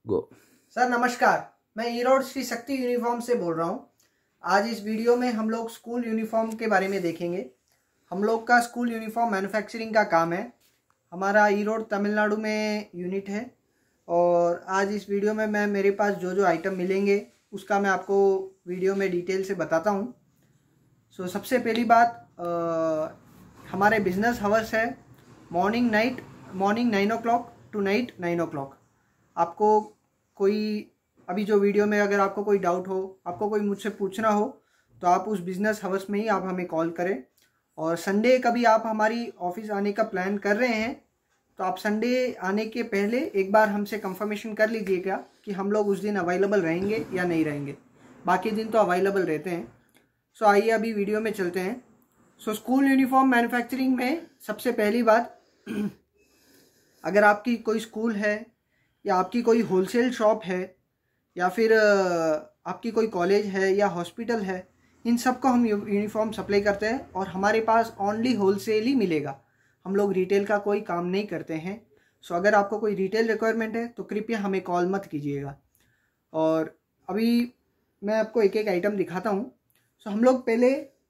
गो। Sir नमस्कार, मैं Erode Shri Shakti uniform से बोल रहा हूँ। आज इस वीडियो में हम लोग स्कूल यूनिफॉर्म के बारे में देखेंगे। हम लोग का स्कूल यूनिफॉर्म मैन्युफैक्चरिंग का काम है। हमारा ईरोड तमिलनाडु में यूनिट है और आज इस वीडियो में मेरे पास जो जो आइटम मिलेंगे उसका मैं आपको वीडियो में डिटेल से बताता हूँ। सबसे पहली बात, हमारे बिजनेस हावर्स है morning 9 o'clock to night 9 o'clock। आपको कोई अभी जो वीडियो में अगर आपको कोई डाउट हो, आपको कोई मुझसे पूछना हो तो आप उस बिज़नेस हावर्स में ही आप हमें कॉल करें। और संडे कभी आप हमारी ऑफिस आने का प्लान कर रहे हैं तो आप संडे आने के पहले एक बार हमसे कंफर्मेशन कर लीजिएगा कि हम लोग उस दिन अवेलेबल रहेंगे या नहीं रहेंगे। बाकी दिन तो अवेलेबल रहते हैं। आइए अभी वीडियो में चलते हैं। स्कूल यूनिफॉर्म मैन्युफैक्चरिंग में सबसे पहली बात, अगर आपकी कोई स्कूल है या आपकी कोई होलसेल शॉप है या फिर आपकी कोई कॉलेज है या हॉस्पिटल है, इन सब को हम यूनिफॉर्म सप्लाई करते हैं और हमारे पास ओनली होलसेल ही मिलेगा। हम लोग रिटेल का कोई काम नहीं करते हैं। अगर आपको कोई रिटेल रिक्वायरमेंट है तो कृपया हमें कॉल मत कीजिएगा। और अभी मैं आपको एक एक आइटम दिखाता हूँ। हम लोग पहले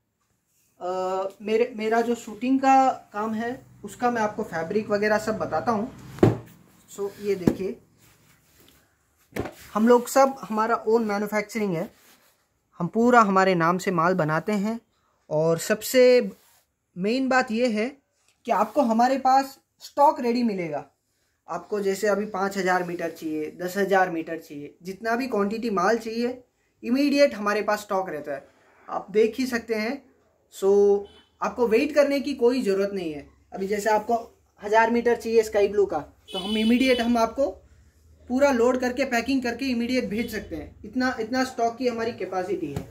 मेरा जो शूटिंग का काम है उसका मैं आपको फैब्रिक वगैरह सब बताता हूँ। ये देखिए, हम लोग सब हमारा ओन मैन्युफैक्चरिंग है। हम पूरा हमारे नाम से माल बनाते हैं। और सबसे मेन बात ये है कि आपको हमारे पास स्टॉक रेडी मिलेगा। आपको जैसे अभी 5000 मीटर चाहिए, 10,000 मीटर चाहिए, जितना भी क्वांटिटी माल चाहिए इमीडिएट हमारे पास स्टॉक रहता है। आप देख ही सकते हैं। आपको वेट करने की कोई ज़रूरत नहीं है। अभी जैसे आपको 1000 मीटर चाहिए स्काई ब्लू का, तो हम आपको पूरा लोड करके पैकिंग करके इमीडिएट भेज सकते हैं। इतना स्टॉक की हमारी कैपेसिटी है।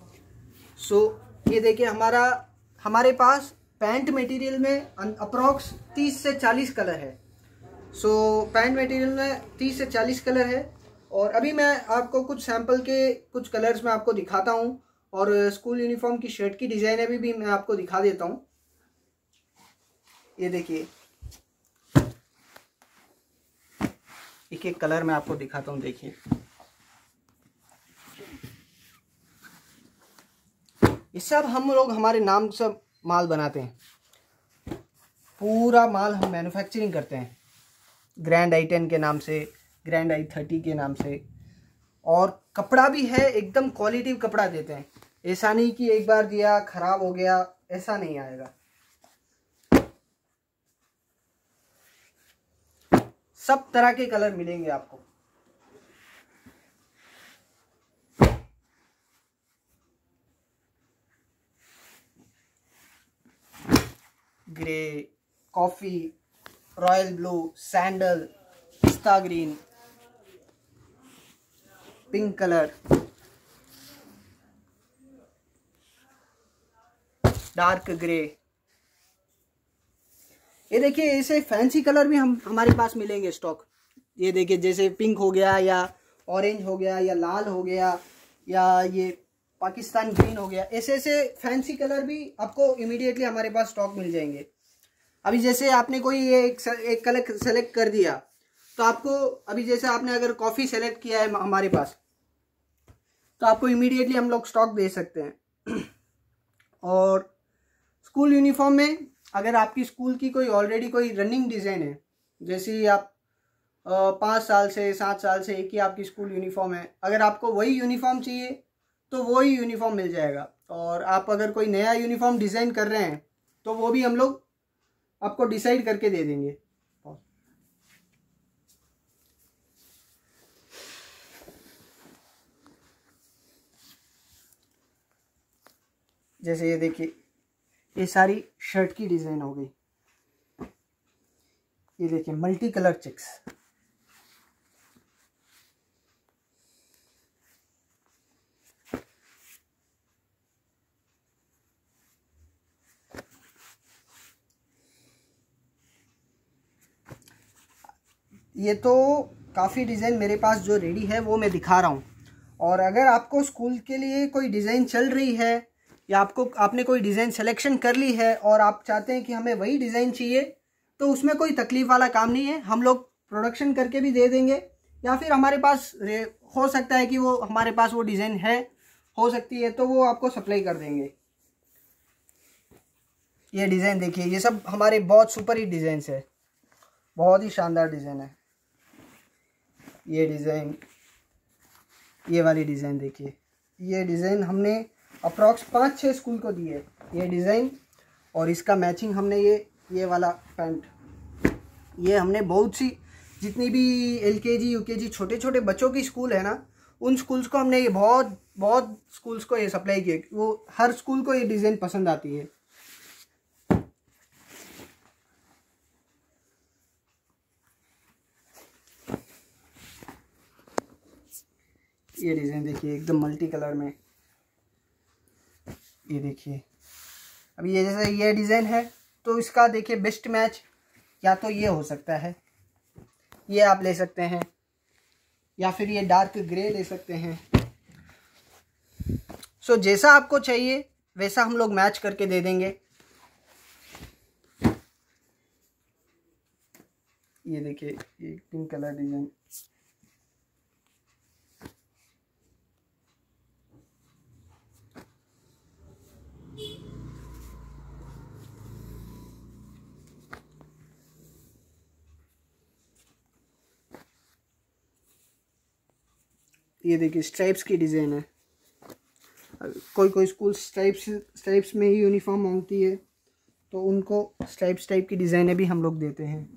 ये देखिए, हमारे पास पैंट मटेरियल में अप्रॉक्स 30 से 40 कलर है। पैंट मटेरियल में 30 से 40 कलर है। और अभी मैं आपको कुछ सैंपल के कुछ कलर्स में आपको दिखाता हूँ और स्कूल यूनिफॉर्म की शर्ट की डिज़ाइन अभी भी मैं आपको दिखा देता हूँ। ये देखिए, एक एक कलर मैं आपको दिखाता हूँ। देखिए, ये सब हम लोग हमारे नाम से माल बनाते हैं। पूरा माल हम मैन्युफैक्चरिंग करते हैं ग्रैंड i10 के नाम से, ग्रैंड i30 के नाम से। और कपड़ा भी है, एकदम क्वालिटी कपड़ा देते हैं। ऐसा नहीं कि एक बार दिया खराब हो गया, ऐसा नहीं आएगा। सब तरह के कलर मिलेंगे आपको। Grey, coffee, royal blue, sandal, pista green, pink colour, dark grey. ये देखिए, ऐसे फैंसी कलर भी हमारे पास मिलेंगे स्टॉक। ये देखिए, जैसे पिंक हो गया या ऑरेंज हो गया या लाल हो गया या ये पाकिस्तान ग्रीन हो गया, ऐसे फैंसी कलर भी आपको इमीडिएटली हमारे पास स्टॉक मिल जाएंगे। अभी जैसे आपने कोई एक कलर सेलेक्ट कर दिया तो आपको, अभी जैसे आपने अगर कॉफ़ी सेलेक्ट किया है हमारे पास, तो आपको इमीडिएटली हम लोग स्टॉक दे सकते हैं। और स्कूल यूनिफॉर्म में अगर आपकी स्कूल की कोई ऑलरेडी कोई रनिंग डिज़ाइन है, जैसे आप 5 साल से 7 साल से एक ही आपकी स्कूल यूनिफॉर्म है, अगर आपको वही यूनिफॉर्म चाहिए तो वही यूनिफॉर्म मिल जाएगा। और आप अगर कोई नया यूनिफॉर्म डिज़ाइन कर रहे हैं तो वो भी हम लोग आपको डिसाइड करके दे देंगे। जैसे ये देखिए, ये सारी शर्ट की डिज़ाइन हो गई। ये देखिए, मल्टी कलर चेक्स। ये तो काफ़ी डिज़ाइन मेरे पास जो रेडी है वो मैं दिखा रहा हूँ। और अगर आपको स्कूल के लिए कोई डिज़ाइन चल रही है या आपने कोई डिज़ाइन सिलेक्शन कर ली है और आप चाहते हैं कि हमें वही डिज़ाइन चाहिए, तो उसमें कोई तकलीफ़ वाला काम नहीं है। हम लोग प्रोडक्शन करके भी दे देंगे या फिर हमारे पास हो सकता है कि वो हमारे पास वो डिज़ाइन है, हो सकती है, तो वो आपको सप्लाई कर देंगे। ये डिज़ाइन देखिए, ये सब हमारे बहुत सुपर हिट डिज़ाइन है, बहुत ही शानदार डिज़ाइन है। ये डिज़ाइन, ये वाली डिज़ाइन देखिए, ये डिज़ाइन हमने अप्रॉक्स 5-6 स्कूल को दी है ये डिज़ाइन। और इसका मैचिंग हमने ये वाला पैंट, ये हमने बहुत सी जितनी भी LKG UKG छोटे छोटे बच्चों की स्कूल है ना, उन स्कूल्स को हमने ये बहुत स्कूल्स को ये सप्लाई किए। वो हर स्कूल को ये डिज़ाइन पसंद आती है। ये डिज़ाइन देखिए एकदम मल्टी कलर में, ये देखिए। अभी ये जैसे ये डिज़ाइन है तो इसका देखिए बेस्ट मैच या तो ये हो सकता है, ये आप ले सकते हैं, या फिर ये डार्क ग्रे ले सकते हैं। सो जैसा आपको चाहिए वैसा हम लोग मैच करके दे देंगे। ये देखिए ये पिंक कलर डिज़ाइन, ये देखिए स्ट्राइप्स की डिज़ाइन है। कोई स्कूल स्ट्राइप्स में ही यूनिफॉर्म मांगती है, तो उनको स्ट्राइप्स टाइप की डिज़ाइनें भी हम लोग देते हैं।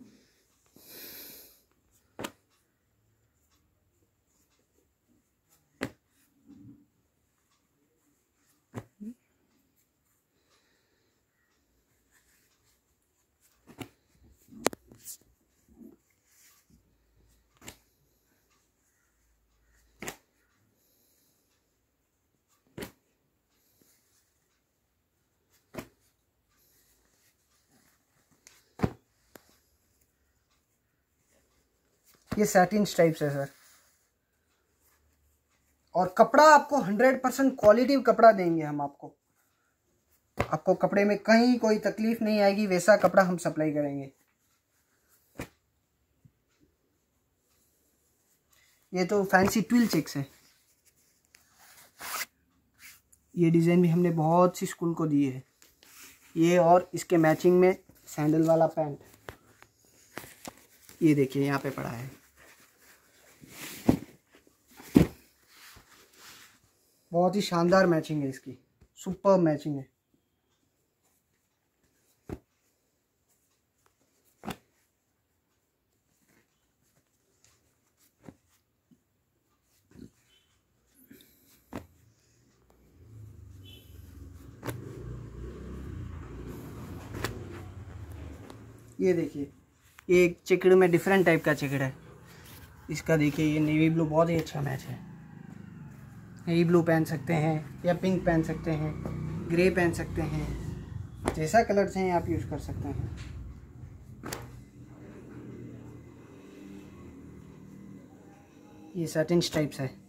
ये सैटिन स्ट्राइप्स है सर, और कपड़ा आपको 100% क्वालिटी कपड़ा देंगे हम आपको कपड़े में कहीं कोई तकलीफ नहीं आएगी, वैसा कपड़ा हम सप्लाई करेंगे। ये तो फैंसी ट्विल चेक्स है। ये डिज़ाइन भी हमने बहुत सी स्कूल को दी है। ये और इसके मैचिंग में सैंडल वाला पैंट, ये देखिए यहाँ पे पड़ा है। बहुत ही शानदार मैचिंग है इसकी, सुपर मैचिंग है। ये देखिए ये एक चेकड़ में डिफरेंट टाइप का चेकड़ है इसका। देखिए ये नेवी ब्लू बहुत ही अच्छा मैच है। नेवी ब्लू पहन सकते हैं या पिंक पहन सकते हैं, ग्रे पहन सकते हैं, जैसा कलर चाहिए आप यूज़ कर सकते हैं। ये सैटिन स्ट्राइप्स है।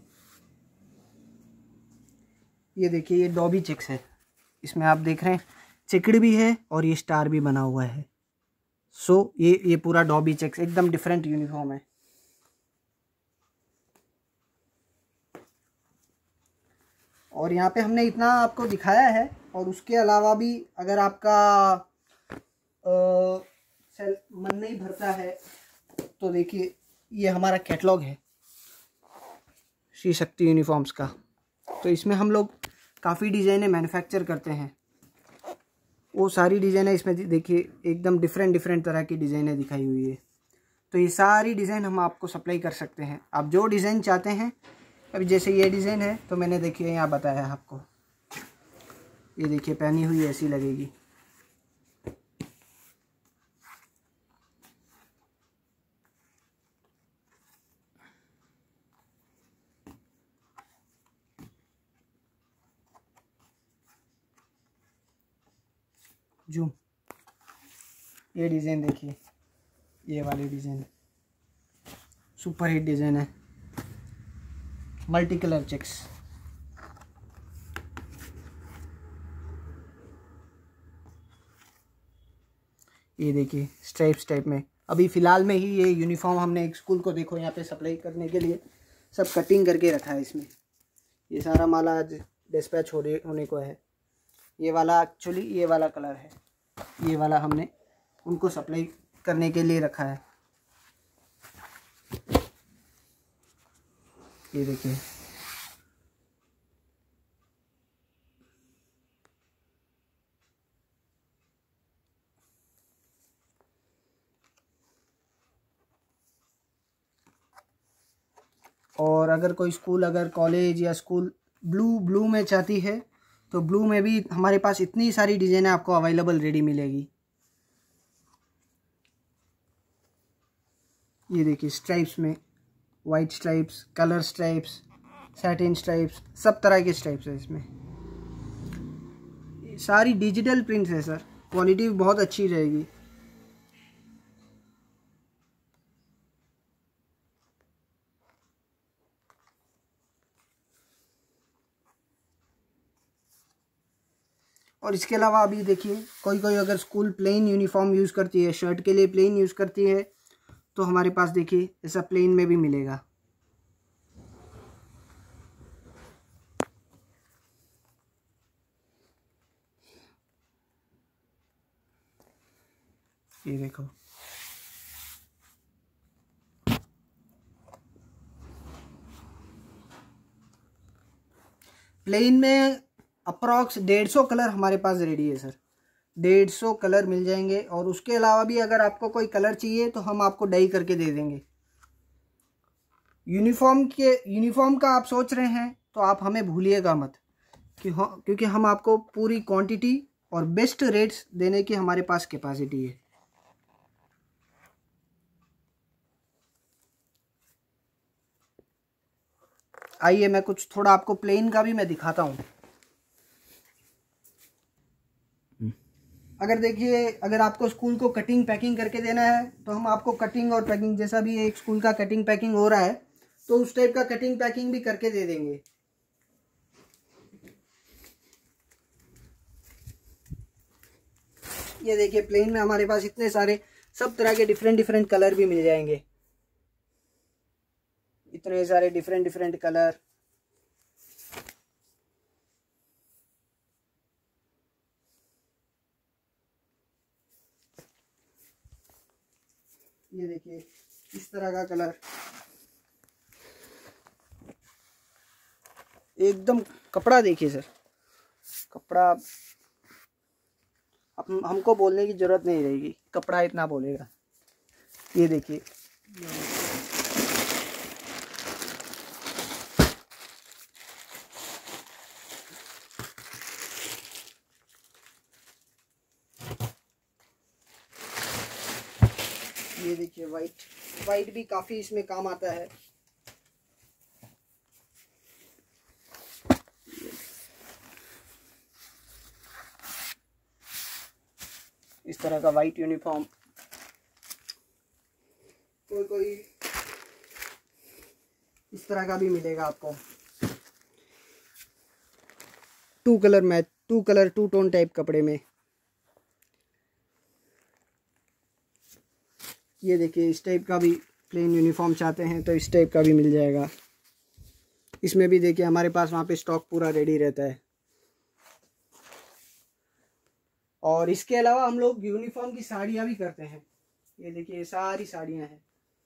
ये देखिए ये डॉबी चेक्स है, इसमें आप देख रहे हैं चेकड़ भी है और ये स्टार भी बना हुआ है। सो ये पूरा डॉबी चेक्स एकदम डिफरेंट यूनिफॉर्म है। और यहाँ पे हमने इतना आपको दिखाया है, और उसके अलावा भी अगर आपका मन नहीं भरता है तो देखिए ये हमारा कैटलॉग है श्री शक्ति यूनिफॉर्म्स का। तो इसमें हम लोग काफ़ी डिज़ाइनें मैन्युफैक्चर करते हैं। वो सारी डिज़ाइनें इसमें देखिए एकदम डिफरेंट तरह की डिज़ाइनें दिखाई हुई है। तो ये सारी डिज़ाइन हम आपको सप्लाई कर सकते हैं, आप जो डिज़ाइन चाहते हैं। अभी जैसे ये डिज़ाइन है तो मैंने देखिए यहाँ बताया आपको, ये देखिए पहनी हुई ऐसी लगेगी। जूम, ये डिज़ाइन देखिए, ये वाली डिज़ाइन सुपर हिट डिज़ाइन है, मल्टी कलर चेक्स। ये देखिए स्ट्राइप्स टाइप में अभी फ़िलहाल में ही ये यूनिफॉर्म हमने एक स्कूल को देखो यहाँ पे सप्लाई करने के लिए सब कटिंग करके रखा है। इसमें ये सारा माल आज डिस्पैच होने को है। ये वाला एक्चुअली ये वाला कलर है, ये वाला हमने उनको सप्लाई करने के लिए रखा है। ये देखिए और अगर कोई स्कूल, अगर कॉलेज या स्कूल ब्लू में चाहती है तो ब्लू में भी हमारे पास इतनी सारी डिज़ाइनें आपको अवेलेबल रेडी मिलेगी। ये देखिए स्ट्राइप्स में, white stripes, colour stripes, satin stripes, सब तरह के स्ट्राइप्स है इसमें। सारी डिजिटल प्रिंट्स है सर, क्वालिटी बहुत अच्छी रहेगी। और इसके अलावा अभी देखिए कोई अगर स्कूल प्लेन यूनिफॉर्म यूज़ करती है, शर्ट के लिए प्लेन यूज़ करती है, तो हमारे पास देखिए ऐसा प्लेन में भी मिलेगा। ये देखो प्लेन में अप्रॉक्स 150 कलर हमारे पास रेडी है सर। 150 कलर मिल जाएंगे। और उसके अलावा भी अगर आपको कोई कलर चाहिए तो हम आपको डाई करके दे देंगे। यूनिफॉर्म का आप सोच रहे हैं तो आप हमें भूलिएगा मत, क्योंकि हम आपको पूरी क्वांटिटी और बेस्ट रेट्स देने की हमारे पास कैपेसिटी है। आइए मैं कुछ थोड़ा आपको प्लेन का भी मैं दिखाता हूँ। अगर देखिए अगर आपको स्कूल को कटिंग पैकिंग करके देना है तो हम आपको कटिंग और पैकिंग, जैसा भी एक स्कूल का कटिंग पैकिंग हो रहा है तो उस टाइप का कटिंग पैकिंग भी करके दे देंगे। ये देखिए प्लेन में हमारे पास इतने सारे सब तरह के डिफरेंट कलर भी मिल जाएंगे। इतने सारे डिफरेंट कलर। ये देखिए इस तरह का कलर, एकदम कपड़ा देखिए सर, कपड़ा हमको बोलने की जरूरत नहीं रहेगी, कपड़ा इतना बोलेगा। ये देखिए ये देखिए वाइट भी काफ़ी इसमें काम आता है। इस तरह का वाइट यूनिफॉर्म, कोई इस तरह का भी मिलेगा आपको। Two colour two tone type कपड़े में। ये देखिए इस टाइप का भी प्लेन यूनिफॉर्म चाहते हैं तो इस टाइप का भी मिल जाएगा। इसमें भी देखिए हमारे पास वहाँ पे स्टॉक पूरा रेडी रहता है। और इसके अलावा हम लोग यूनिफॉर्म की साड़ियाँ भी करते हैं। ये देखिए ये सारी साड़ियाँ हैं।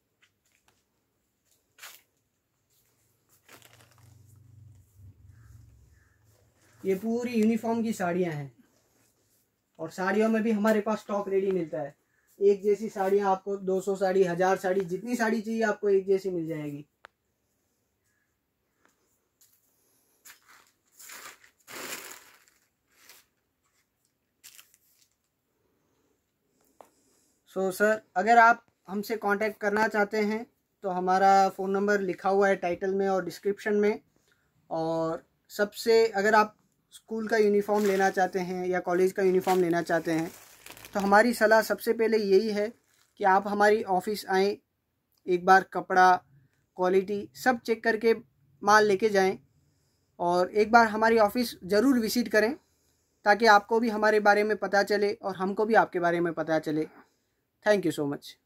ये पूरी यूनिफॉर्म की साड़ियाँ हैं और साड़ियों में भी हमारे पास स्टॉक रेडी मिलता है। एक जैसी साड़ियाँ आपको 200 साड़ी, 1000 साड़ी, जितनी साड़ी चाहिए आपको एक जैसी मिल जाएगी। सर अगर आप हमसे कांटेक्ट करना चाहते हैं तो हमारा फ़ोन नंबर लिखा हुआ है टाइटल में और डिस्क्रिप्शन में। और सबसे अगर आप स्कूल का यूनिफॉर्म लेना चाहते हैं या कॉलेज का यूनिफॉर्म लेना चाहते हैं तो हमारी सलाह सबसे पहले यही है कि आप हमारी ऑफ़िस आएँ, एक बार कपड़ा, क्वालिटी सब चेक करके माल लेके जाएं और एक बार हमारी ऑफ़िस ज़रूर विज़िट करें ताकि आपको भी हमारे बारे में पता चले और हमको भी आपके बारे में पता चले। Thank you so much.